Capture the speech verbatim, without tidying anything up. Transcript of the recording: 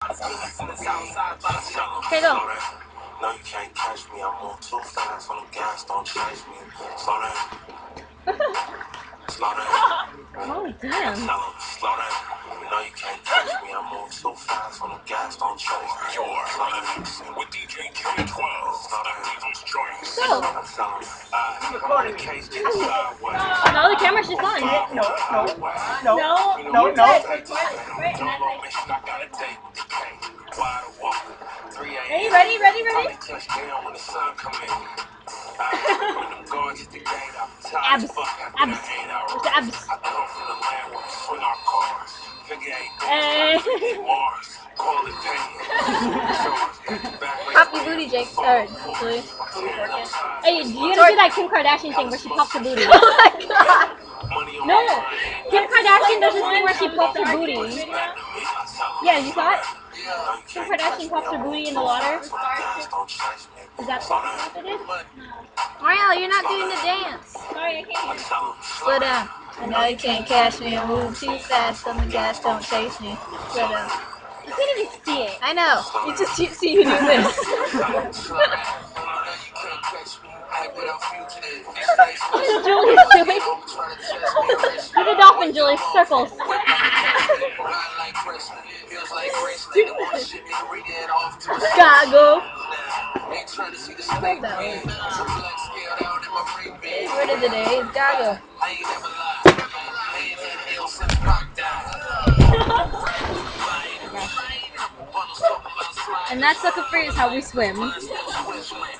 Okay, go. No, you can't catch me. I'm on too fast on the gas. Don't chase me. Slow down. Slow down. Oh, damn. Slow down. No, you can't catch me. I'm on too fast on the gas. Don't chase me. You're with D J K twelve. The Devil's Choice. Go. I'm the case to the sideways. No, the camera's just on. No, no, no, No, no, you no. said record right and then like. Ready, ready, ready, ready? Abs, abs, where's the abs? Hey. Pop your booty, Jake. Or Julie. Hey, you gotta do that Kim Kardashian thing where she pops her booty. Oh my god! No, Kim Kardashian does this thing where she pops her booty. Yeah, you saw it? Kim Kardashian pops her booty in the water. Is that what it is? Mario, you're not doing the dance. Sorry, I can't hear. Slow down. I know you can't catch me. I move too fast on the gas. Don't chase me. Slow down. You can't even see it. I know. You just you see you do this. What is Julie doing? Do the dolphin, Julie. Circles. Gotta go. Word of the day is gotta And that's Sukkahfree is how we swim.